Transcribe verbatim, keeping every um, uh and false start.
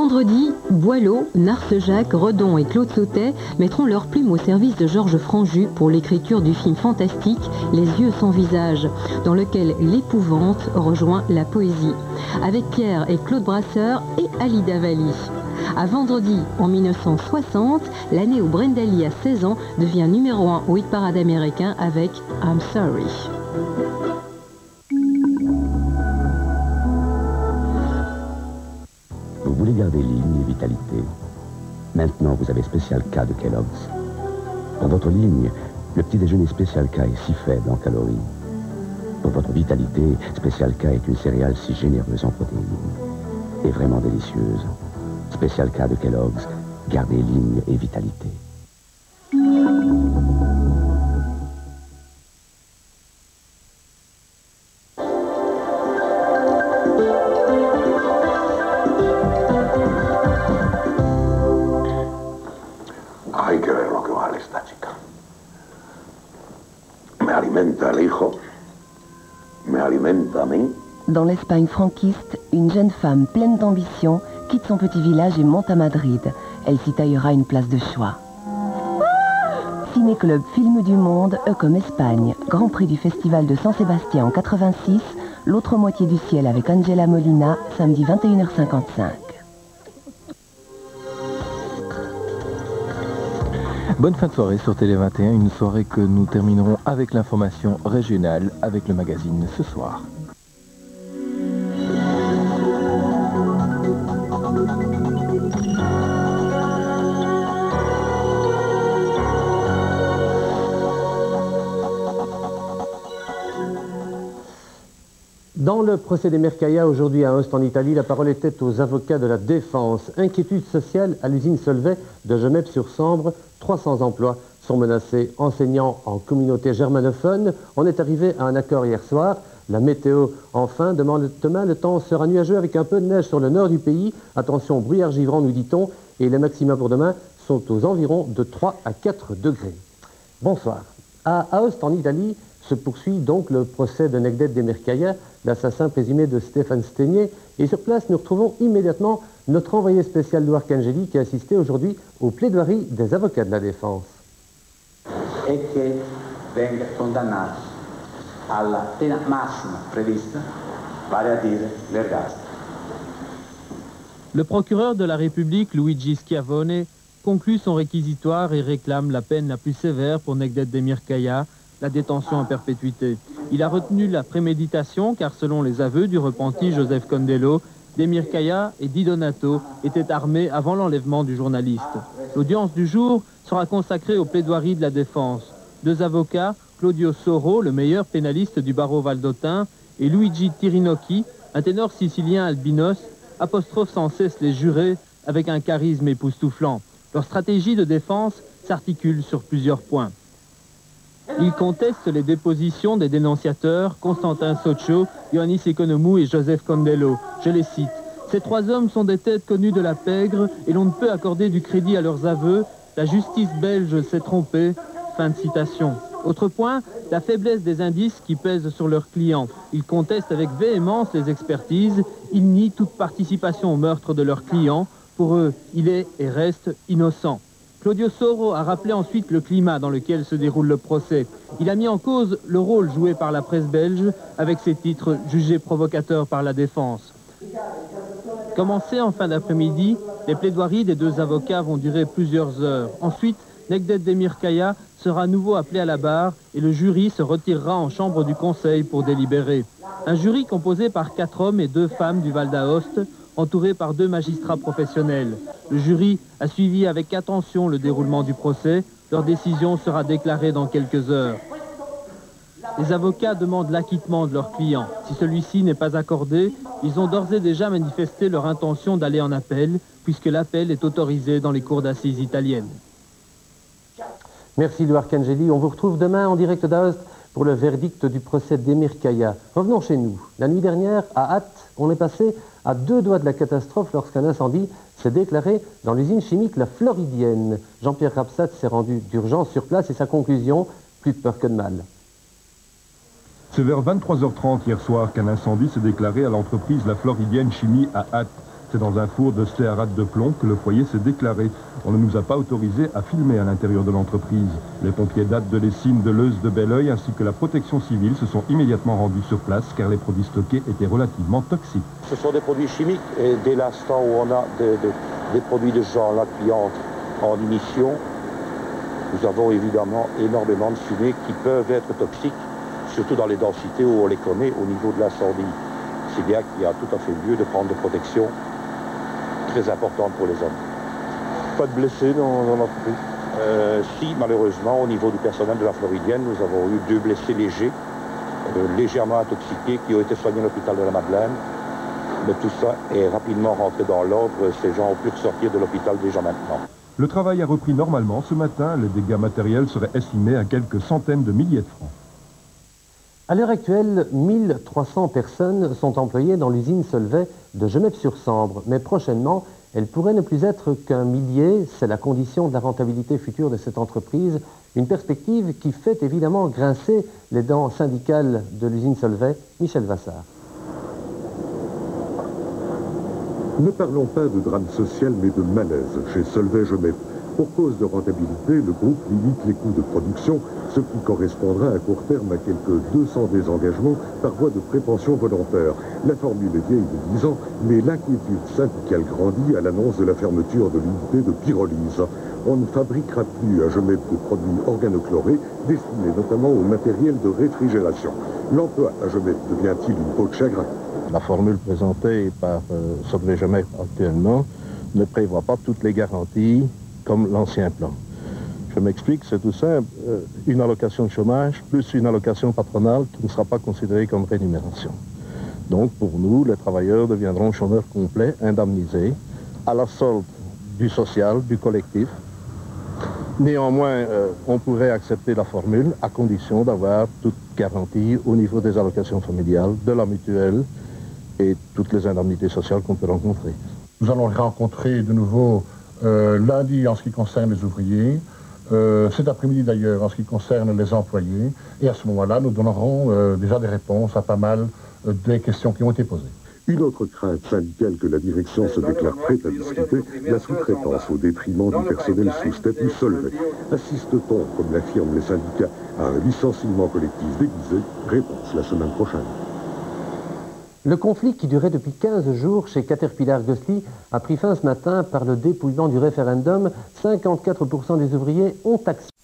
Vendredi, Boileau, Narcejac, Redon et Claude Sautet mettront leur plume au service de Georges Franju pour l'écriture du film fantastique Les yeux sans visage, dans lequel l'épouvante rejoint la poésie, avec Pierre et Claude Brasseur et Alida Valli. À Vendredi, en mille neuf cent soixante, l'année où Brenda Lee a seize ans devient numéro un au hit-parade américain avec I'm Sorry. Vous voulez garder ligne et vitalité. Maintenant, vous avez Special K de Kellogg's. Pour votre ligne, le petit déjeuner Special K est si faible en calories. Pour votre vitalité, Special K est une céréale si généreuse en protéines et vraiment délicieuse. Special K de Kellogg's, gardez ligne et vitalité. Hay que ver lo que vale esta chica. Me alimenta el hijo, me alimenta a mí. Dans l'Espagne franquiste, une jeune femme pleine d'ambition quitte son petit village et monte à Madrid. Elle s'y taillera une place de choix. Ciné-Club Film du Monde, E comme Espagne. Grand Prix du Festival de San Sébastien en quatre-vingt-six. L'autre moitié du ciel avec Angela Molina, samedi vingt et une heures cinquante-cinq. Bonne fin de soirée sur Télé vingt et un, une soirée que nous terminerons avec l'information régionale avec le magazine Ce Soir. Dans le procès des Mercaia, aujourd'hui à Asti en Italie, la parole était aux avocats de la défense. Inquiétude sociale à l'usine Solvay de Gemep-sur-Sambre. trois cents emplois sont menacés. Enseignants en communauté germanophone, on est arrivé à un accord hier soir. La météo, enfin, demande demain, le temps sera nuageux avec un peu de neige sur le nord du pays. Attention, brouillard givrant, nous dit-on. Et les maxima pour demain sont aux environs de trois à quatre degrés. Bonsoir. À Asti en Italie se poursuit donc le procès de Negdet des Mercaia, l'assassin présumé de Stéphane Stenier. Et sur place, nous retrouvons immédiatement notre envoyé spécial Loire Cangeli qui a assisté aujourd'hui aux plaidoiries des avocats de la défense. Et che venga condannato alla pena massima prevista, vale a dire l'ergastolo. Le procureur de la République, Luigi Schiavone, conclut son réquisitoire et réclame la peine la plus sévère pour Negdet des Mercaia, la détention à perpétuité. Il a retenu la préméditation car selon les aveux du repenti Joseph Condello, des Mercaia et Di Donato étaient armés avant l'enlèvement du journaliste. L'audience du jour sera consacrée aux plaidoiries de la défense. Deux avocats, Claudio Soro, le meilleur pénaliste du barreau valdotin, et Luigi Tirinocchi, un ténor sicilien albinos, apostrophent sans cesse les jurés avec un charisme époustouflant. Leur stratégie de défense s'articule sur plusieurs points. Ils contestent les dépositions des dénonciateurs Constantin Soccio, Ioannis Economou et Joseph Condello. Je les cite. Ces trois hommes sont des têtes connues de la pègre et l'on ne peut accorder du crédit à leurs aveux. La justice belge s'est trompée. Fin de citation. Autre point, la faiblesse des indices qui pèsent sur leurs clients. Ils contestent avec véhémence les expertises. Ils nient toute participation au meurtre de leurs clients. Pour eux, il est et reste innocent. Claudio Soro a rappelé ensuite le climat dans lequel se déroule le procès. Il a mis en cause le rôle joué par la presse belge avec ses titres jugés provocateurs par la défense. Commencées en fin d'après-midi, les plaidoiries des deux avocats vont durer plusieurs heures. Ensuite, Negdet des Mercaia sera à nouveau appelé à la barre et le jury se retirera en chambre du conseil pour délibérer. Un jury composé par quatre hommes et deux femmes du Val d'Aoste, entouré par deux magistrats professionnels. Le jury a suivi avec attention le déroulement du procès. Leur décision sera déclarée dans quelques heures. Les avocats demandent l'acquittement de leur client. Si celui-ci n'est pas accordé, ils ont d'ores et déjà manifesté leur intention d'aller en appel, puisque l'appel est autorisé dans les cours d'assises italiennes. Merci Loire Cangeli. On vous retrouve demain en direct d'Aoste pour le verdict du procès des Mercaia. Revenons chez nous. La nuit dernière, à Ath, on est passé à deux doigts de la catastrophe lorsqu'un incendie s'est déclaré dans l'usine chimique La Floridienne. Jean-Pierre Rapsat s'est rendu d'urgence sur place et sa conclusion, plus de peur que de mal. C'est vers vingt-trois heures trente hier soir qu'un incendie s'est déclaré à l'entreprise La Floridienne Chimie à Ath. C'est dans un four de stéarate de plomb que le foyer s'est déclaré. On ne nous a pas autorisé à filmer à l'intérieur de l'entreprise. Les pompiers datent de l'Essine, de Leuze, de Belleuil ainsi que la protection civile se sont immédiatement rendus sur place car les produits stockés étaient relativement toxiques. Ce sont des produits chimiques et dès l'instant où on a des, des, des produits de ce genre-là qui entrent en ignition, nous avons évidemment énormément de fumées qui peuvent être toxiques, surtout dans les densités où on les connaît au niveau de l'incendie. C'est bien qu'il y a tout à fait lieu de prendre des protections très importantes pour les hommes. Pas de blessés dans, dans l'entreprise euh, Si, malheureusement, au niveau du personnel de la Floridienne, nous avons eu deux blessés légers, euh, légèrement intoxiqués, qui ont été soignés à l'hôpital de la Madeleine. Mais tout ça est rapidement rentré dans l'ordre. Ces gens ont pu ressortir de l'hôpital déjà maintenant. Le travail a repris normalement ce matin. Les dégâts matériels seraient estimés à quelques centaines de milliers de francs. À l'heure actuelle, mille trois cents personnes sont employées dans l'usine Solvay de Gemep-sur-Sambre. Mais prochainement, elles pourraient ne plus être qu'un millier. C'est la condition de la rentabilité future de cette entreprise. Une perspective qui fait évidemment grincer les dents syndicales de l'usine Solvay. Michel Vassard. Ne parlons pas de drame social, mais de malaise chez Solvay-Gemep. Pour cause de rentabilité, le groupe limite les coûts de production, ce qui correspondra à court terme à quelques deux cents désengagements par voie de prépension volontaire. La formule est vieille de dix ans, mais l'inquiétude syndicale grandit à l'annonce de la fermeture de l'unité de pyrolyse. On ne fabriquera plus à Gemep de produits organochlorés, destinés notamment au matériel de réfrigération. L'emploi à Gemep devient-il une peau de chagrin? La formule présentée par euh, Solvay-Gemep actuellement ne prévoit pas toutes les garanties comme l'ancien plan. Je m'explique, c'est tout simple. Euh, une allocation de chômage plus une allocation patronale qui ne sera pas considérée comme rémunération. Donc pour nous, les travailleurs deviendront chômeurs complets, indemnisés, à la solde du social, du collectif. Néanmoins, euh, on pourrait accepter la formule à condition d'avoir toute garantie au niveau des allocations familiales, de la mutuelle et toutes les indemnités sociales qu'on peut rencontrer. Nous allons rencontrer de nouveau euh, lundi en ce qui concerne les ouvriers, euh, cet après-midi d'ailleurs en ce qui concerne les employés, et à ce moment-là, nous donnerons euh, déjà des réponses à pas mal euh, des questions qui ont été posées. Une autre crainte syndicale que la direction se déclare prête à discuter, la sous-traitance au détriment du personnel sous statut Solvay. Assiste-t-on, comme l'affirment les syndicats, à un licenciement collectif déguisé? Réponse la semaine prochaine. Le conflit qui durait depuis quinze jours chez Caterpillar Gosselies a pris fin ce matin par le dépouillement du référendum. cinquante-quatre pour cent des ouvriers ont accepté.